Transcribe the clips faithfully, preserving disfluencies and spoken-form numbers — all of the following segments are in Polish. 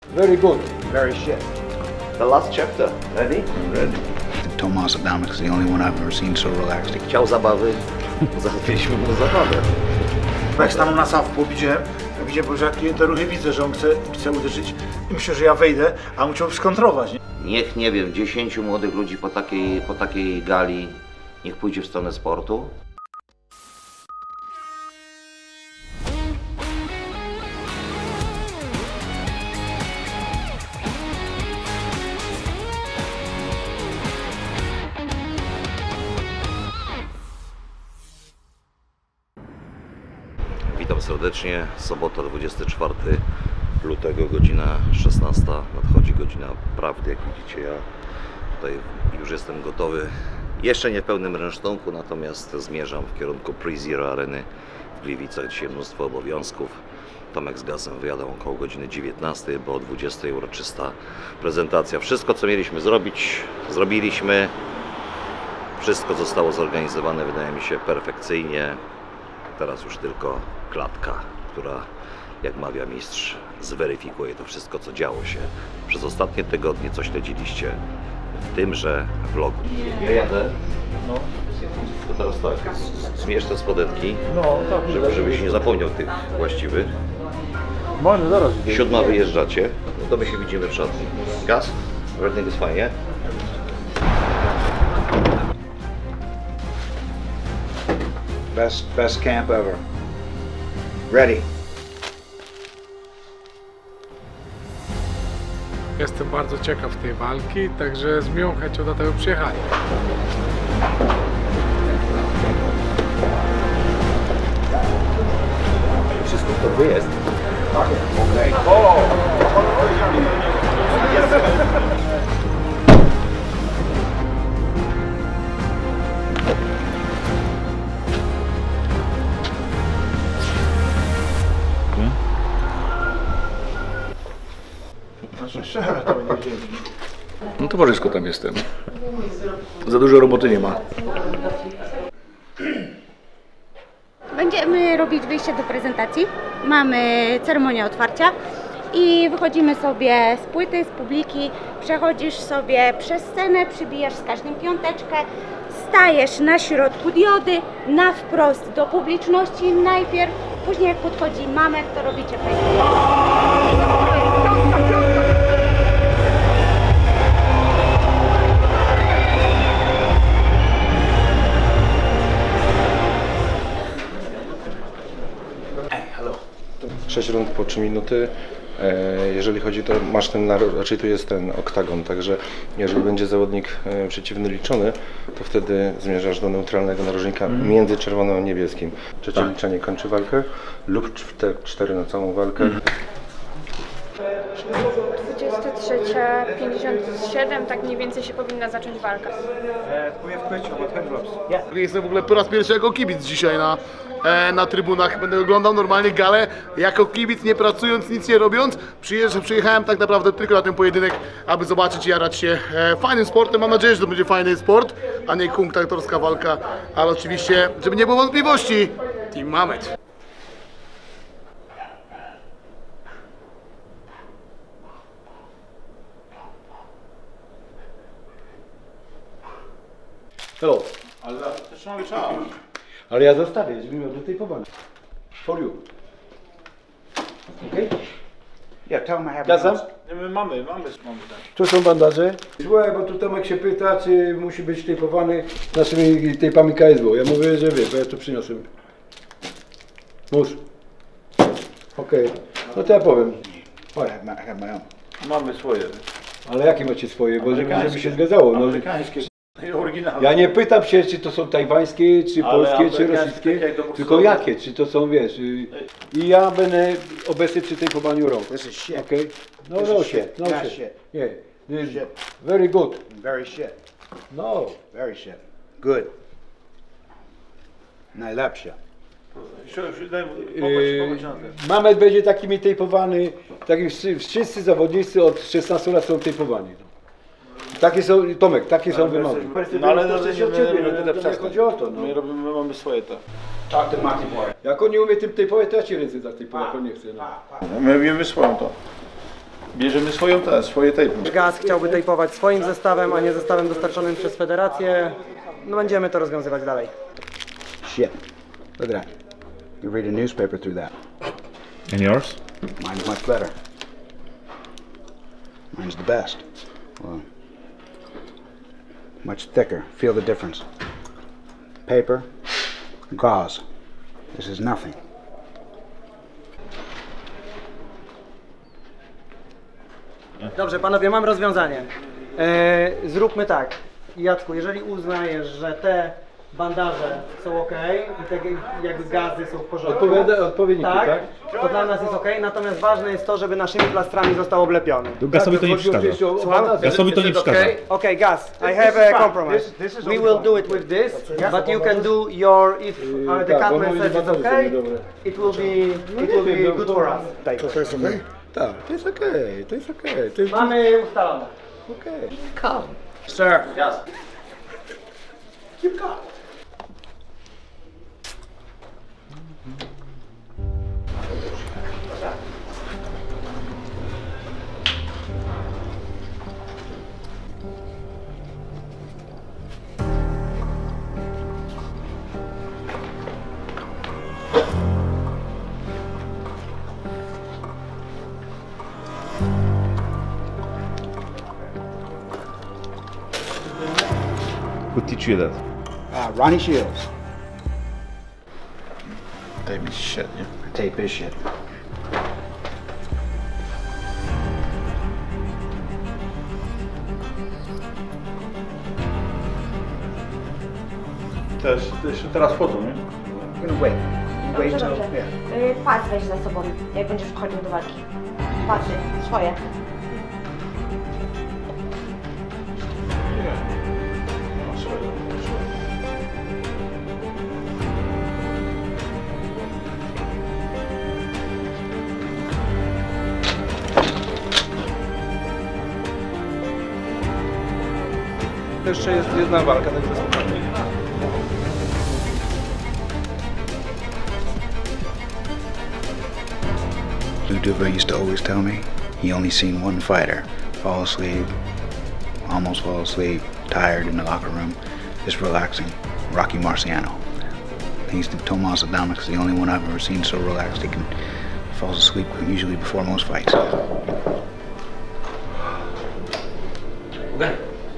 Very good. Very shit. The last chapter. Ready? Ready. Tomasz Adamek is the only one I've ever seen so relaxed. Chciał zabawy, załatwiliśmy mu zabawę. Jak stanął na sam w pół, widziałem, widziałem, że jak te ruchy widzę, że on chce, chce uderzyć i myślę, że ja wejdę, a musiał skontrować. Nie? Niech, nie wiem, dziesięciu młodych ludzi po takiej, po takiej gali, niech pójdzie w stronę sportu. Witam serdecznie. Sobota, dwudziestego czwartego lutego, godzina szesnasta. Nadchodzi godzina prawdy, jak widzicie. Ja tutaj już jestem gotowy. Jeszcze nie w pełnym rynsztunku, natomiast zmierzam w kierunku Pre-Zero Areny w Gliwicach. Dzisiaj mnóstwo obowiązków. Tomek z Gasem wyjadą około godziny dziewiętnastej, bo o dwudziestej uroczysta prezentacja. Wszystko, co mieliśmy zrobić, zrobiliśmy. Wszystko zostało zorganizowane, wydaje mi się, perfekcyjnie. Teraz już tylko klatka, która, jak mawia mistrz, zweryfikuje to wszystko, co działo się przez ostatnie tygodnie, co śledziliście w tymże vlogu. Ja jadę. No. To teraz tak, zmierz te spodenki, No, tak, żeby, żebyś nie zapomniał tych właściwych. Może zaraz. Siódma wyjeżdżacie, no to my się widzimy w szatni. Gaz? Everything is fine, yeah? Best, best camp ever. Ready. Jestem bardzo ciekaw tej walki, także z miłą chęcią do tego przyjechali. Wszystko to jest. Okay. No towarzysko tam jestem. Za dużo roboty nie ma. Będziemy robić wyjście do prezentacji. Mamy ceremonię otwarcia i wychodzimy sobie z płyty, z publiki. Przechodzisz sobie przez scenę, przybijasz z każdym piąteczkę, stajesz na środku diody, na wprost do publiczności najpierw, później jak podchodzi Mamek, to robicie face. sześć rund po trzy minuty. Jeżeli chodzi, to masz ten, raczej tu jest ten oktagon, także jeżeli będzie zawodnik przeciwny liczony, to wtedy zmierzasz do neutralnego narożnika między czerwonym a niebieskim. Trzecie tak. liczenie kończy walkę lub cztery na całą walkę. dwudziesta trzecia pięćdziesiąt siedem, tak mniej więcej się powinna zacząć walka. Jestem w ogóle po raz pierwszy jako kibic dzisiaj na, na trybunach. Będę oglądał normalnie galę jako kibic, nie pracując, nic nie robiąc. Przyjeżdżam, przyjechałem tak naprawdę tylko na ten pojedynek, aby zobaczyć i jarać się fajnym sportem. Mam nadzieję, że to będzie fajny sport, a nie kunktatorska walka. Ale oczywiście, żeby nie było wątpliwości, Team Mamet. Hello. Ale też mamy czas. Ale ja zostawię, żebym miał do tej powagi. For you. Okay? Yeah, tell me how Gazem? My mamy, mamy, mamy tak. Tu są bandaże. Słuchaj, bo tu Tomek się pyta, czy musi być tejpowany naszymi tejpami K S W. Ja mówię, że wie, bo ja to przyniosłem. Mus. Okej. Okay. No to ja powiem. Mamy swoje. Ale jakie macie swoje? Bo żeby, żeby się zgadzało. No, Oryginalne. ja nie pytam się, czy to są tajwańskie, czy Ale polskie, czy amerykańskie, rosyjskie, tak jak do tylko jakie, czy to są, wiesz, y, i ja będę obecny przy tejpowaniu rąk. This is shit. Okay? No, This no is shit, shit. no Not shit. shit. Yeah, this is Shit. very good. Very shit. No. Very shit. Good. Najlepsze. Yy, Mamet będzie takimi tejpowany, taki wszyscy zawodnicy od szesnastu lat są tejpowani. Takie są, Tomek, takie są wymogi. No ale to się od ciebie, no to nie chodzi o to. No. My, robimy, my mamy swoje te. Jak on nie umie tym tejpować, to ja ci ręce za tejpować, jak on nie chce. No. My wiemy swoją to. Bierzemy swoją, te, swoje tejpy. Gaz chciałby tejpować swoim zestawem, a nie zestawem dostarczonym przez federację. No będziemy to rozwiązywać dalej. Shit. Look at that. You read a newspaper through that. And yours? Mine's much better. Mine's the best. Well, much thicker. Feel the difference. Paper, gauze. This is nothing. Dobrze, panowie, mam rozwiązanie. E, zróbmy tak. Jacku, jeżeli uznajesz, że te bandaże są ok i te jakby gazy są w porządku, Odpowiada- odpowiedniki, tak? to dla nas jest ok, natomiast ważne jest to, żeby naszymi plastrami został oblepiony. To gasowi to nie przeszkadza. Słucham? Gasowi to nie przeszkadza. Okay, Gaz, I have a compromise. We will do it with this, but you can do your, if uh, the tak, bo Catman mówię, says że it's bandaże są okay, niedobre. it will be, it will be good for us. To jest okej? Tak, to jest okej, to jest okej. To jest Mamy ustalone. okej. Come. Sir. Yes. Who teach you that? Uh, Ronnie Shields. Tape is shit, nie? Tape is shit. Też, jeszcze teraz wchodzą, nie? You're gonna wait. You wait Dobrze, until. dobrze. Yeah. Y, Pas weź za sobą, jak będziesz wchodził do walki. Pasy, swoje. Jeszcze jest jedna walka, także spokojnie. Lou Duva used to always tell me he only seen one fighter fall asleep, almost fall asleep, tired in the locker room, just relaxing. Rocky Marciano. He used to tell Tomas Adamek the only one I've ever seen so relaxed he can falls asleep usually before most fights. Okay.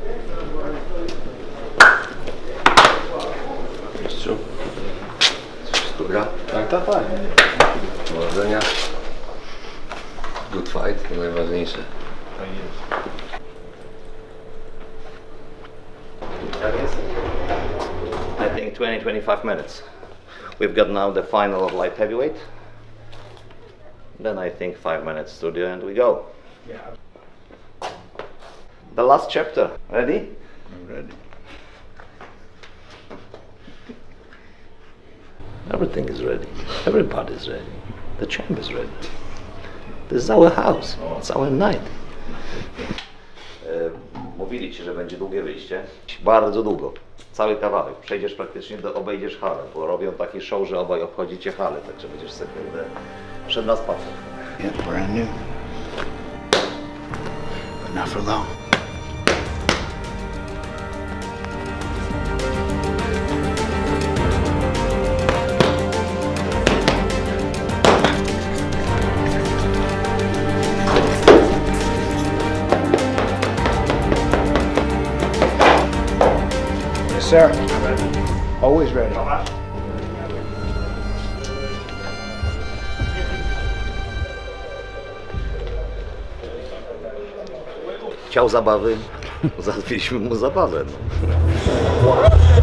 Mistrzu. Wszystko gra? Tak, tak, tak. Powodzenia. Good fight, to najważniejsze. Tak jest. I think twenty to twenty-five minutes. We've got now the final of light heavyweight. Then I think five minute studio and we go. Yeah. The last chapter. Ready? I'm ready. Everything is ready. Everybody's ready. The champ is ready. This is our house. It's our night. E, mówili ci, że będzie długie wyjście. Bardzo długo. Cały kawałek. Przejdziesz praktycznie, do, obejdziesz halę, bo robią taki show, że obaj obchodzicie halę, także będziesz sobie szedł na spacer. Yeah, brand new. But not for long. Yes, sir. Always ready. Chciał zabawy, załatwiliśmy mu zabawę. No.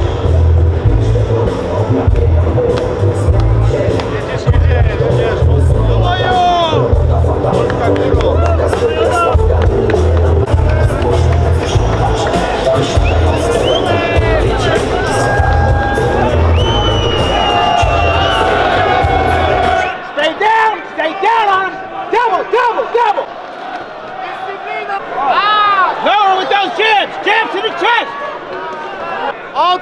Stay down! Stay down on him! Double, double, double! No, with those jabs! Jabs to the chest! Od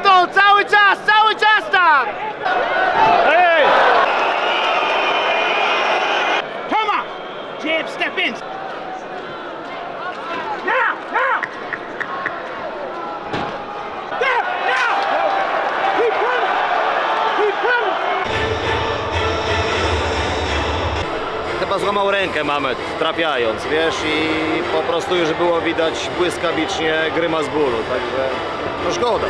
chyba złamał rękę Mamet, trafiając, wiesz, i po prostu już było widać błyskawicznie grymas bólu, także no szkoda.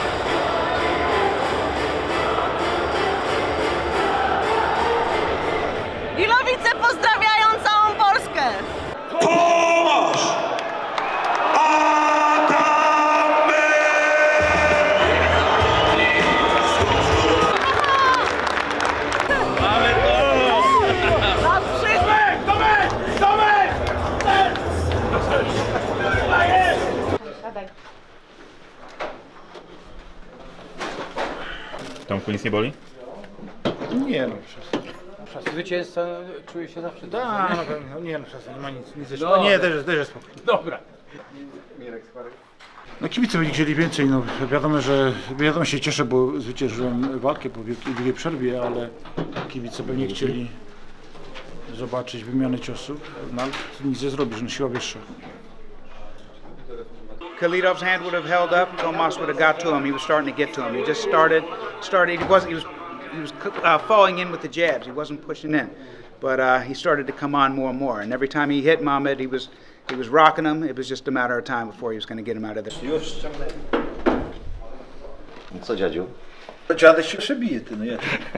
Wilowice pozdrawiają całą Polskę! Tomasz Adamy! Mamy to! Tomek! Tomek! Tomek! Tomku, nic nie boli? Nie no, Zwycięzca czuje się zawsze dobrze. Da, no, no, nie no, przestań, nie ma nic, nic jeszcze. Dobra. Nie, też, też jest spokój. Dobra. No kibice byli chcieli więcej, no wiadomo, że wiadomo się cieszę, bo zwyciężyłem walkę po wielkiej długiej przerwie, ale kibice pewnie chcieli zobaczyć wymianę ciosów, no ale nic nie zrobisz, no siła wyższa. Khalidov's hand would have held up. Tomas would have got to him. He was starting to get to him. He just started, started. He wasn't. He was, he was uh, falling in with the jabs. He wasn't pushing in, but uh, he started to come on more and more. And every time he hit Mohamed, he was, he was rocking him. It was just a matter of time before he was going to get him out of there. Co dziadziu? Dziadek się przebije, ty, no ja.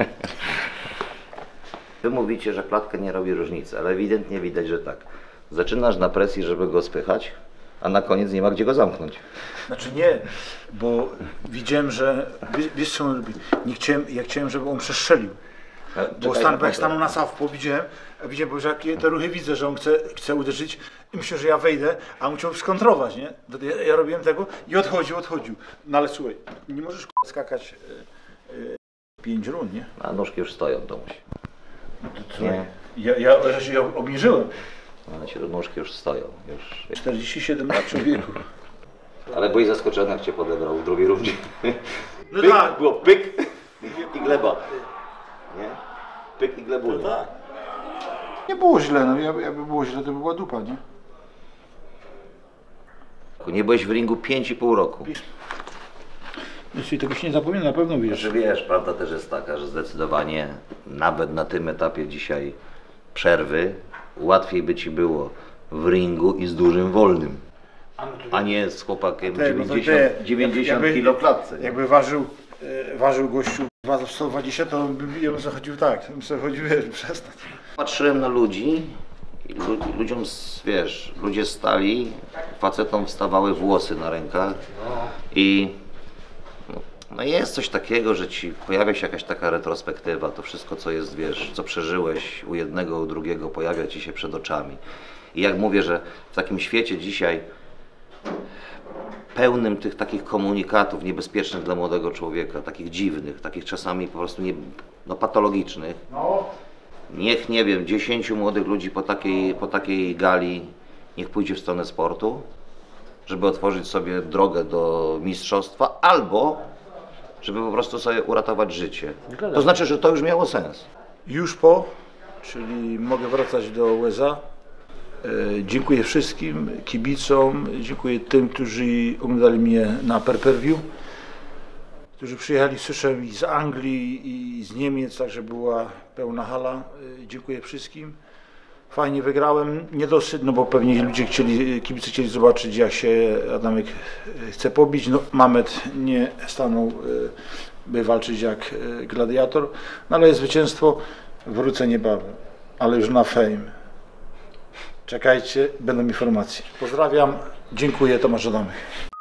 Wy mówicie, że klatka nie robi różnicy, ale ewidentnie widać, że tak. Zaczynasz na presji, żeby go spychać, a na koniec nie ma gdzie go zamknąć. Znaczy nie, bo widziałem, że, wiesz, wiesz co on robi, nie chciałem, ja chciałem, żeby on przestrzelił. Bo stan, jak stanął na southpaw, widziałem, widziałem, że jak te ruchy widzę, że on chce, chce uderzyć i myślę, że ja wejdę, a on chciał skontrować, nie? Ja, ja robiłem tego i odchodził, odchodził. No ale słuchaj, nie możesz k***a, skakać e, e, pięć rund, nie? A nóżki już stoją, to musi. No to co? Nie. Ja, ja, ja się obniżyłem. Ale ci nóżki już stoją. Już... czterdzieści siedem lat człowieku. Ale byłeś zaskoczony, jak cię podebrał w drugiej rundzie. No pyk, tak. Było pyk i gleba. Nie? Pyk i glebul. No tak. Nie było źle, no jakby było źle, to by była dupa, nie? Nie byłeś w ringu pięć i pół roku. Jeśli tego się nie zapomina, na pewno wiesz. Znaczy, wiesz, prawda też jest taka, że zdecydowanie nawet na tym etapie dzisiaj przerwy łatwiej by ci było w ringu i z dużym wolnym, a nie z chłopakiem Te, no dziewięćdziesiąt, dziewięćdziesiąt kilo w klatce. Nie? Jakby ważył, e, ważył gościu sto dwadzieścia, to bym ja bym zachodził tak, bym sobie chodził, wiesz, przestać. Patrzyłem na ludzi i lu, ludziom, wiesz, ludzie stali, facetom wstawały włosy na rękach i no jest coś takiego, że ci pojawia się jakaś taka retrospektywa, to wszystko co jest, wiesz, co przeżyłeś u jednego, u drugiego, pojawia ci się przed oczami. I jak mówię, że w takim świecie dzisiaj pełnym tych takich komunikatów niebezpiecznych dla młodego człowieka, takich dziwnych, takich czasami po prostu nie, no, patologicznych, niech, nie wiem, dziesięciu młodych ludzi po takiej, po takiej gali niech pójdzie w stronę sportu, żeby otworzyć sobie drogę do mistrzostwa, albo żeby po prostu sobie uratować życie. To znaczy, że to już miało sens. Już po, czyli mogę wracać do U S A. E, dziękuję wszystkim kibicom, dziękuję tym, którzy oglądali mnie na pay-per-view, którzy przyjechali, słyszę, i z Anglii, i z Niemiec, także była pełna hala. E, dziękuję wszystkim. Fajnie wygrałem, niedosyt, no bo pewnie ludzie chcieli, kibice chcieli zobaczyć, jak się Adamek chce pobić. No, Mamet nie stanął, by walczyć jak gladiator, no ale jest zwycięstwo, wrócę niebawem, ale już na fame. Czekajcie, będą informacje. Pozdrawiam, dziękuję, Tomasz Adamek.